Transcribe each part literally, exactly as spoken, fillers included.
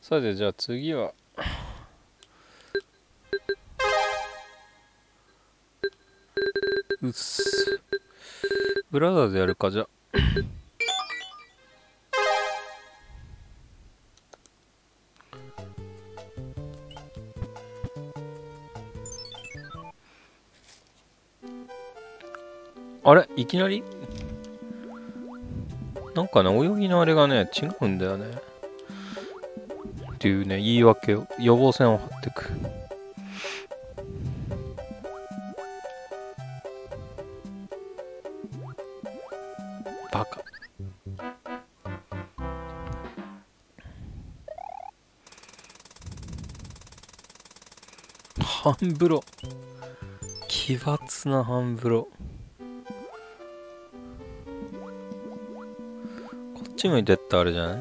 さてじゃあ次はうっすブラザーズやるか。じゃああれいきなりなんかね泳ぎのあれがね違うんだよねっていうね言い訳を予防線を張ってく。バカ。半風呂奇抜な半風呂。こっち向いてったあれじゃない？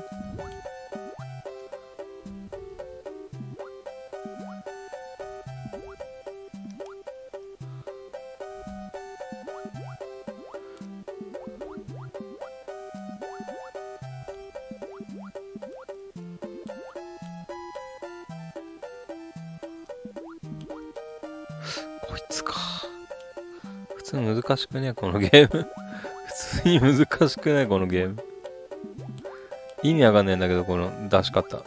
こいつか。普通難しくねこのゲーム。普通に難しくないこのゲーム。意味わかんないんだけどこの出し方。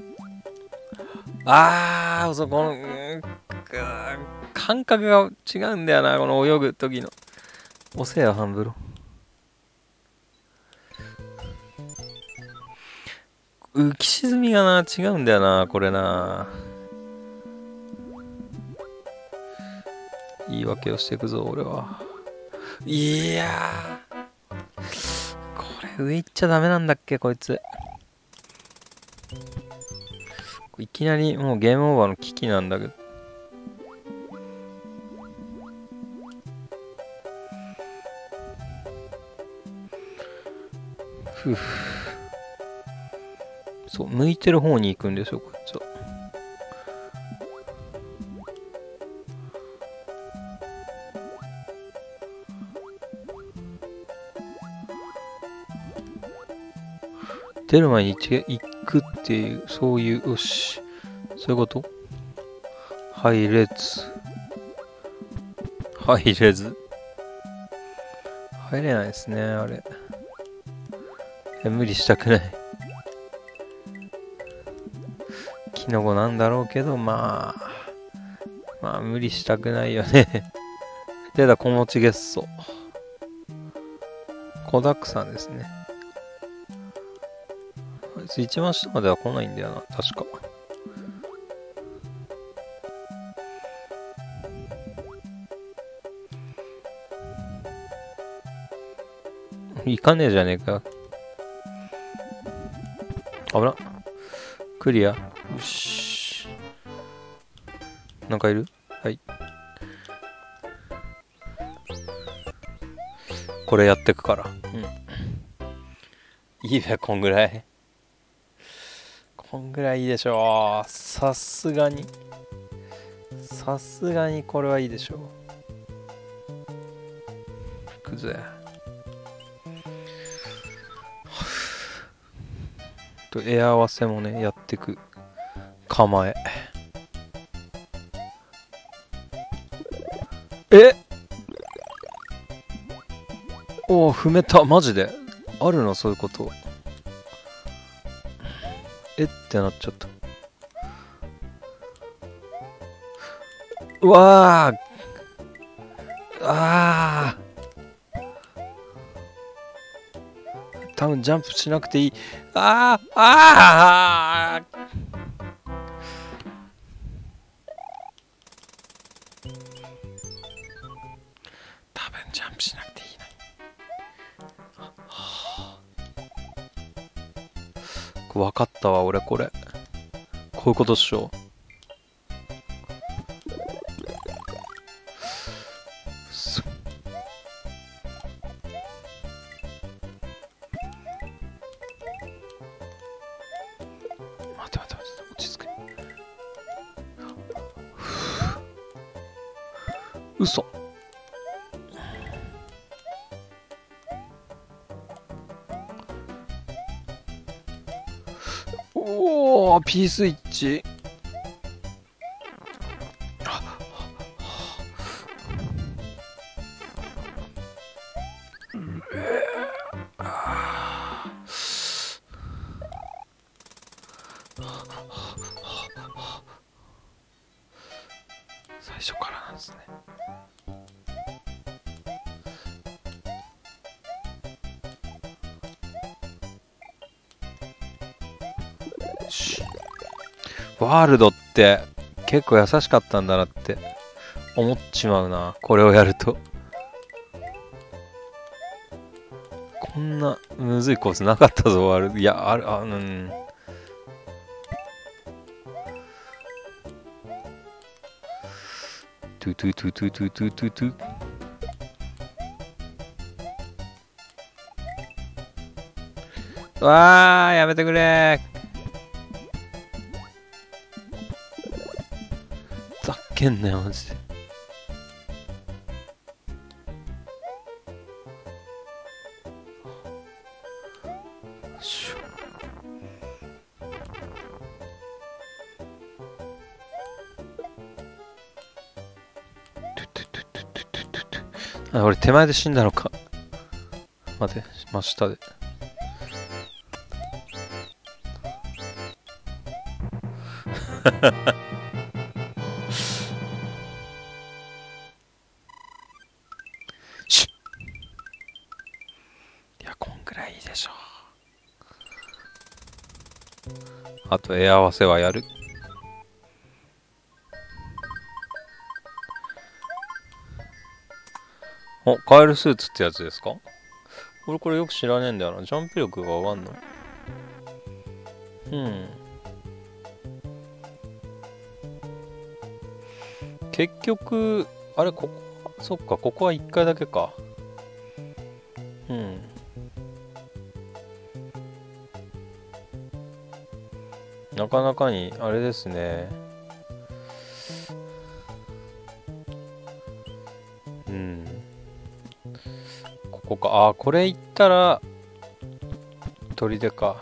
あーそうこの、うん、感覚が違うんだよなこの泳ぐ時の。押せや半風呂。浮き沈みがな違うんだよなこれな。言い訳をしていくぞ俺は。いやーこれ上行っちゃダメなんだっけこいつ。いきなりもうゲームオーバーの危機なんだけど。ふうそう向いてる方に行くんですよこいつは。出る前に行くっていうそういうよしそういうこと。入れず入れず入れないですねあれ。いや無理したくない。キノコなんだろうけどまあまあ無理したくないよね。出た子持ちゲッソ子だくさんですね。あいつ一番下までは来ないんだよな確か。行かねえじゃねえか。危な。クリア。よし。なんかいる？はい。これやってくから。うん。いいべ、こんぐらい。こんぐらいいいでしょう。さすがに。さすがにこれはいいでしょう。いくぜ。とエア合わせもねやってく構え。えおお踏めた。マジであるのそういうこと。えってなっちゃった。うわーあー多分ジャンプしなくていい。あーあー多分ジャンプしなくていいのに。これ分かったわ俺これ。こういうことっしょ。嘘。おおー、P スイッチ。最初からなんですね。ワールドって結構優しかったんだなって思っちまうな、これをやると。こんなむずいコースなかったぞ、ワールド。いや、ある、あ、うん。トゥトゥトゥトゥトゥトゥトゥトゥ。わー、やめてくれー。ざっけんなよ、マジで。しょ。あ、俺手前で死んだのか。待て、真下で。あと絵合わせはやる。お、カエルスーツってやつですか？俺これよく知らねえんだよな。ジャンプ力が上がんの？うん。結局、あれ、ここ、そっか、ここはいっかいだけか。うん。なかなかに、あれですね。うん。ここか。あ、これ行ったら、砦か。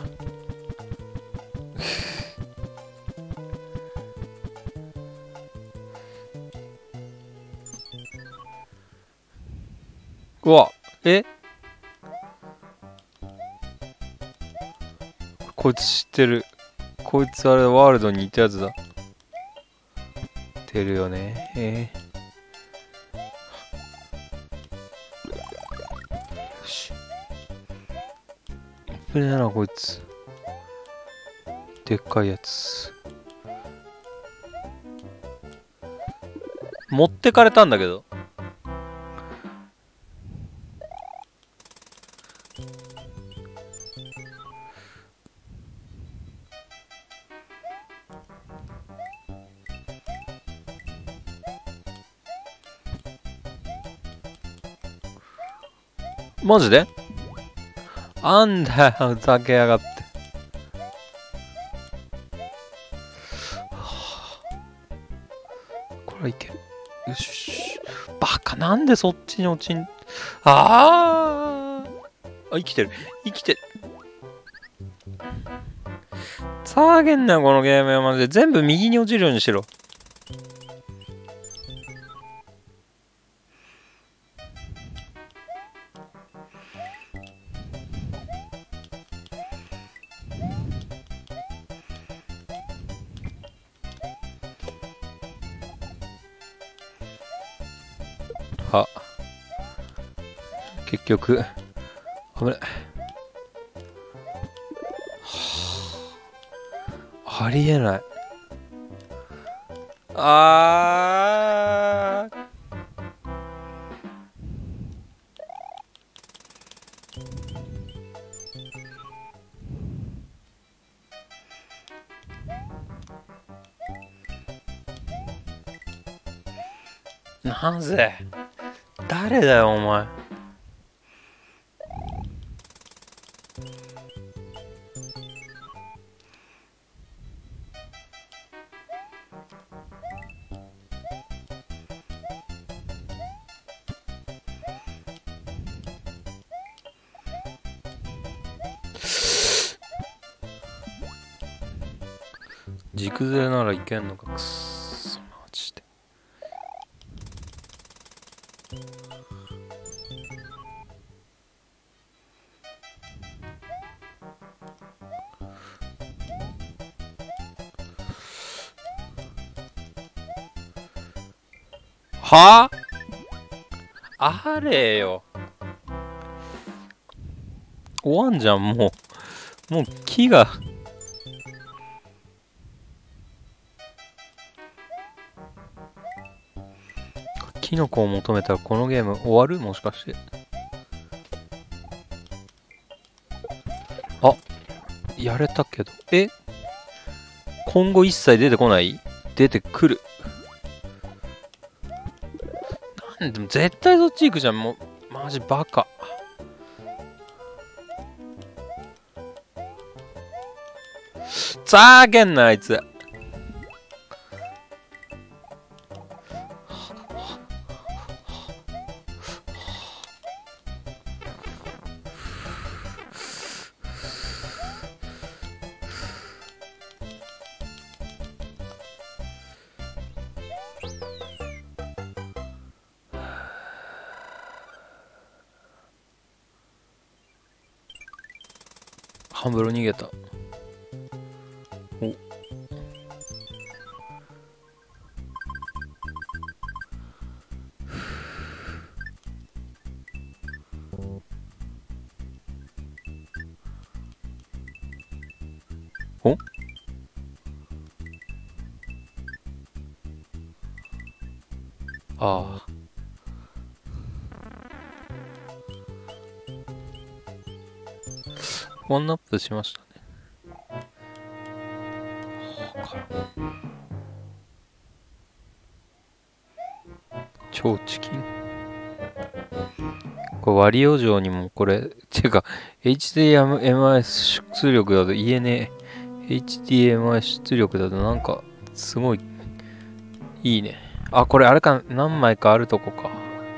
うわ、え？こいつ知ってる。こいつあれワールドにいたやつだ。出るよね。えー、よし。危ねえな、こいつ。でっかいやつ。持ってかれたんだけど。マジで？あんだよ、ふざけやがって。これいける。よし。バカ、なんでそっちに落ちん。あーあ、生きてる。生きてる。騒げんなよ、このゲームよ、マジで。全部右に落ちるようにしろ。あ、結局危ない。ありえない。あーなぜ？誰だよお前。 軸ずれならいけんのか。くっそマジで。はあ、あれよ。終わんじゃん、もう。もう木が。キノコを求めたらこのゲーム終わる？もしかして。あ、やれたけど。え？今後一切出てこない？出てくる。なんでも絶対そっち行くじゃん。もう、マジバカ。ざーけんな、あいつ。ハンブロ逃げた。お。お？ああ。ワンナップしましたね。超チキン。これ、ワリオ城にもこれ、てか、エイチディーエムアイ 出力だと言えねえ。エイチディーエムアイ 出力だとなんか、すごい、いいね。あ、これあれか、何枚かあるとこか。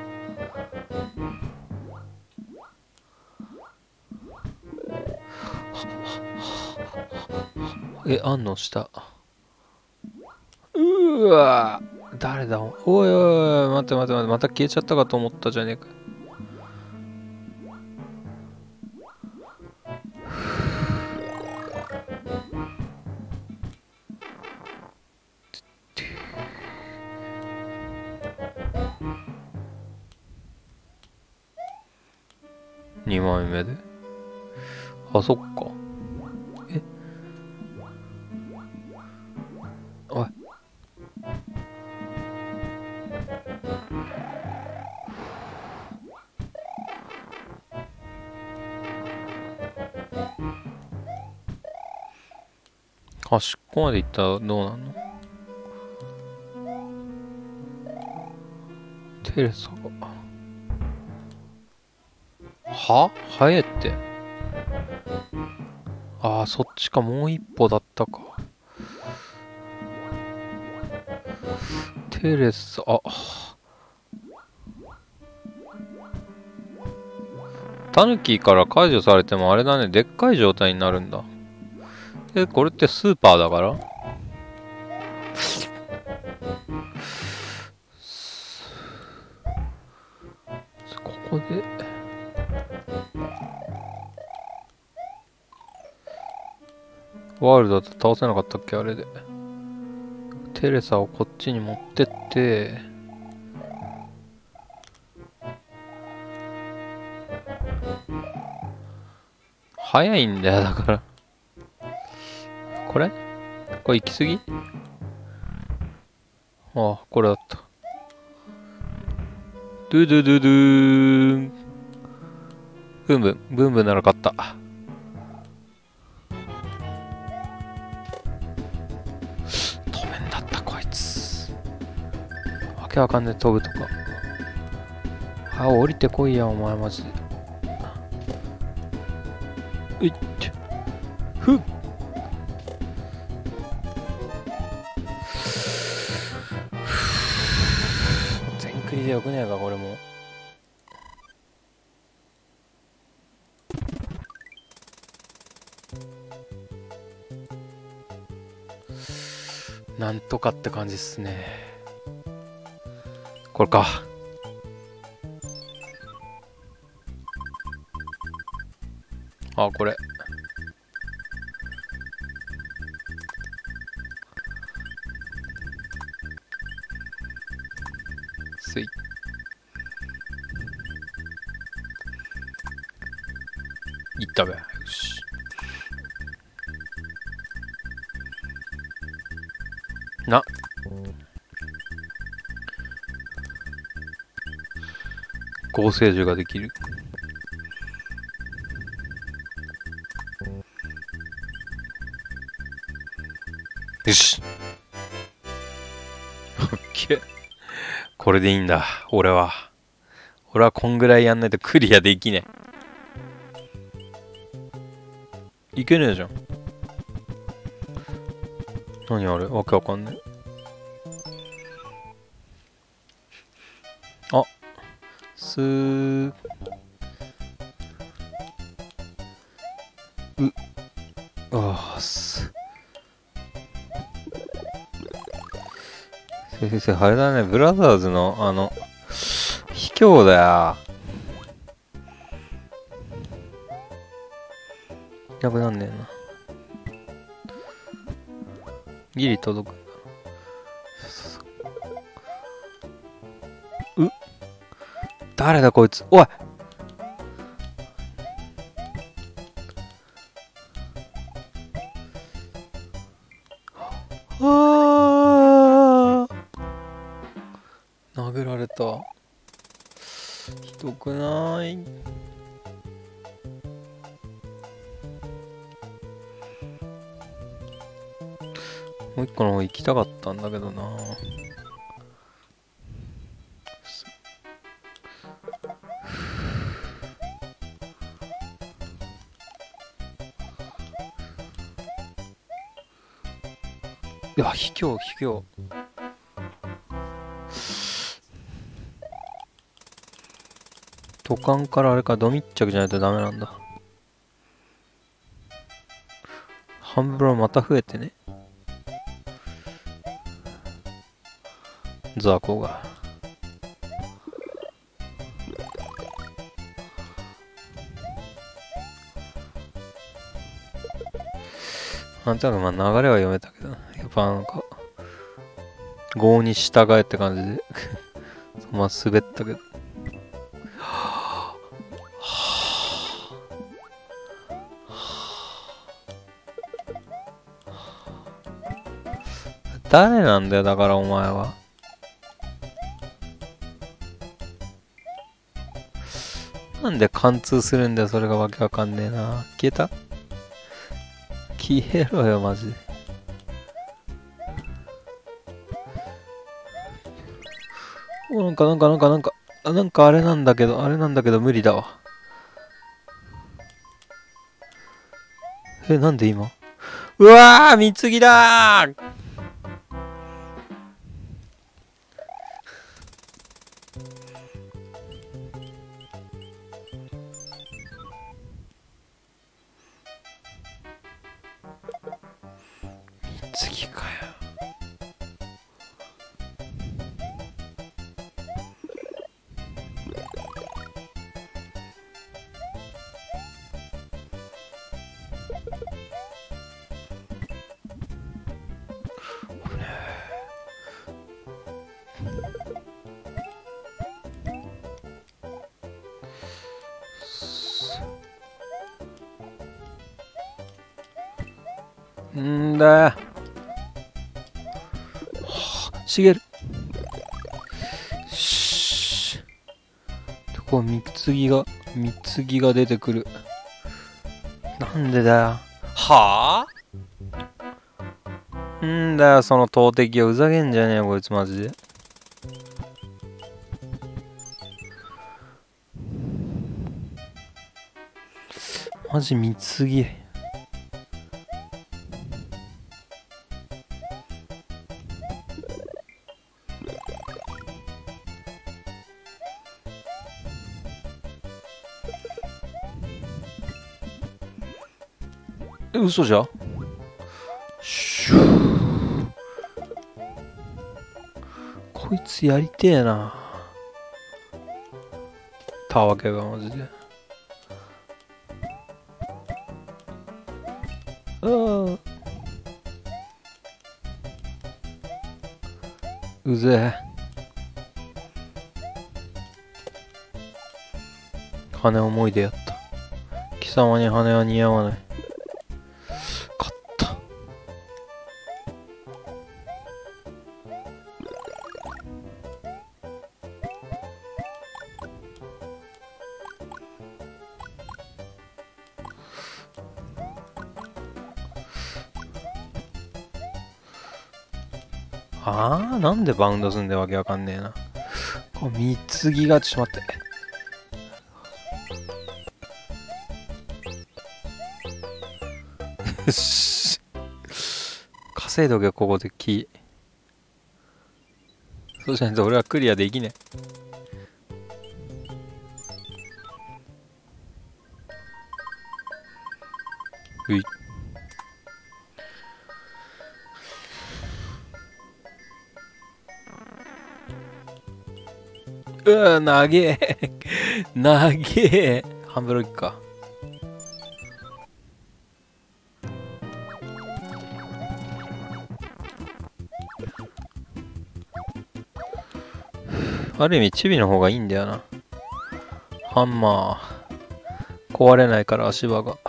え、あんの下。うーわー、誰だおいおいおい、待って待って待って、また消えちゃったかと思ったじゃねえか。にまいめで。あ、そっか。えおい。端っこまで行ったらどうなんの？テレサが。は？早えって。ああ、そっちか、もう一歩だったか。テレサ、あ、タヌキから解除されてもあれだね、でっかい状態になるんだ。え、これってスーパーだから？ここで。ワールドだと倒せなかったっけあれで。テレサをこっちに持ってって、早いんだよ、だから。これこれ行き過ぎ？ああ、これだった。ドゥドゥドゥドゥーン。ブンブン、ブンブンなら勝った。飛べんだった、こいつ。わけわかんねえ、飛ぶとか。あ、降りてこいや、お前マジで。ういっ。ふっ。全クリでよくねえか、これも。 なんとかって感じっすね。これか。あ、これ。すい。いったべ。よし。な。合成樹ができる。よし。オッケー。これでいいんだ。俺は。俺はこんぐらいやんないとクリアできねえ。いけねえじゃん。何あれわけわかんねえ。あ。すー。う。ああ、す。先生、あれだね、ブラザーズの、あの、卑怯だよ。いなくなんねえな。ギリ届くんだ。そうそうそう。う誰だこいつ。おいあー殴られた。ひどくない？もう一個の方行きたかったんだけどな。いや、卑怯、卑怯。土管からあれか、ド密着じゃないとダメなんだ。半分また増えてね。ザコが。なんとなくまあ流れは読めたけど、やっぱなんか、業に従えって感じで、まあ滑ったけど。誰なんだよ、だからお前は。なんで貫通するんだよ、それがわけわかんねえな。消えた？消えろよ、マジで。お、なんかなんかなんかなんか、なんかあれなんだけど、あれなんだけど無理だわ。え、なんで今？うわー、貢ぎだー！次かよ。んだよ。はあ、しげる。しー。こう、貢ぎが、貢ぎが出てくる。なんでだよ。はあ？んだよ、その投擲をうざげんじゃねえよ、こいつマジで。マジ貢ぎ。え、嘘じゃ？シュー。 こいつやりてえな。たわけがマジで。ああ。うぜえ。羽思いでやった。貴様に羽は似合わない。勝った。ああ、なんでバウンドすんでわけわかんねえな。これ貢ぎが、ちょっと待って。よし。稼いどけ、ここで木。そうじゃないと俺はクリアできねえ。うい。うわ、長え。長え。ハンブロックか。ある意味チビの方がいいんだよな。ハンマー壊れないから足場が。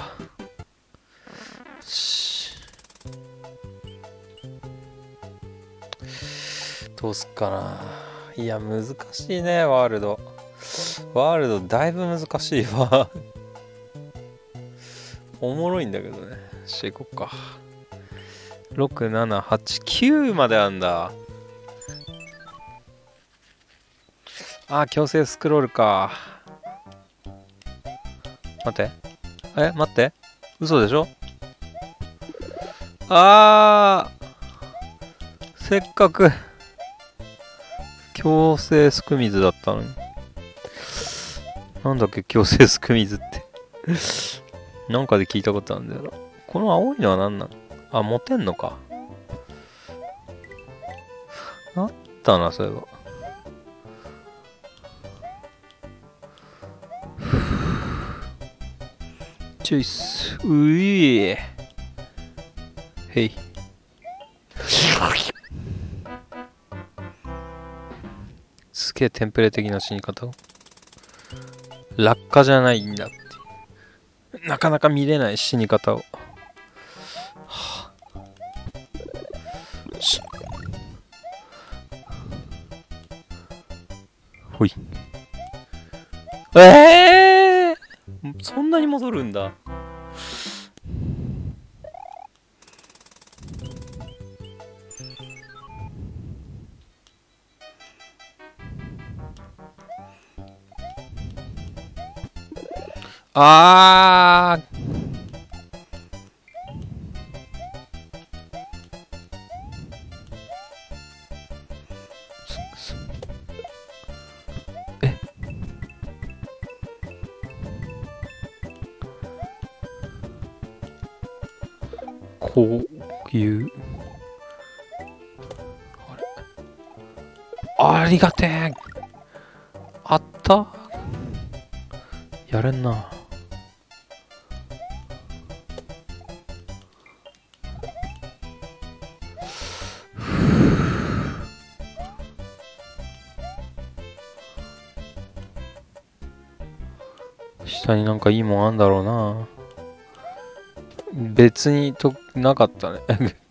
どうすっかな。いや難しいね、ワールド。ワールドだいぶ難しいわ。おもろいんだけどね。していこっか。ろく、なな、はち、きゅうまであんだ。あー、強制スクロールか。待って。え、待って。嘘でしょ。あー、せっかく強制スクミズだったのに。なんだっけ、強制スクミズってなんかで聞いたことあるんだよな。この青いのは何なの。あ、持てんのか。あったな、そういえば。チョイス。ういえ。へい。すげえテンプレ的な死に方を。落下じゃないんだって。なかなか見れない死に方を。はあ、しほい。ええー、そんなに戻るんだ。あー。え。こういう。あれ。ありがてえ。あった。やれんな。下になんかいいもんあんだろうな。別にとなかったね。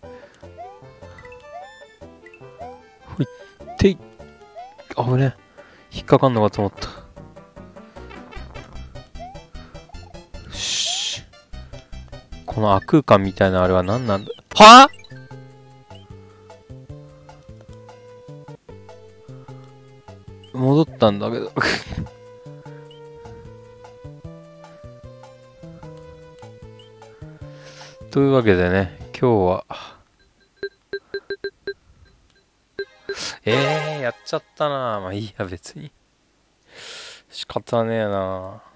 ほいってい。あぶね。引っかかんのかと思った。しこの悪空間みたいなあれは何なんだ。はぁ戻ったんだけど。というわけでね、今日はえー、やっちゃったな。まあいいや、別に仕方ねえな。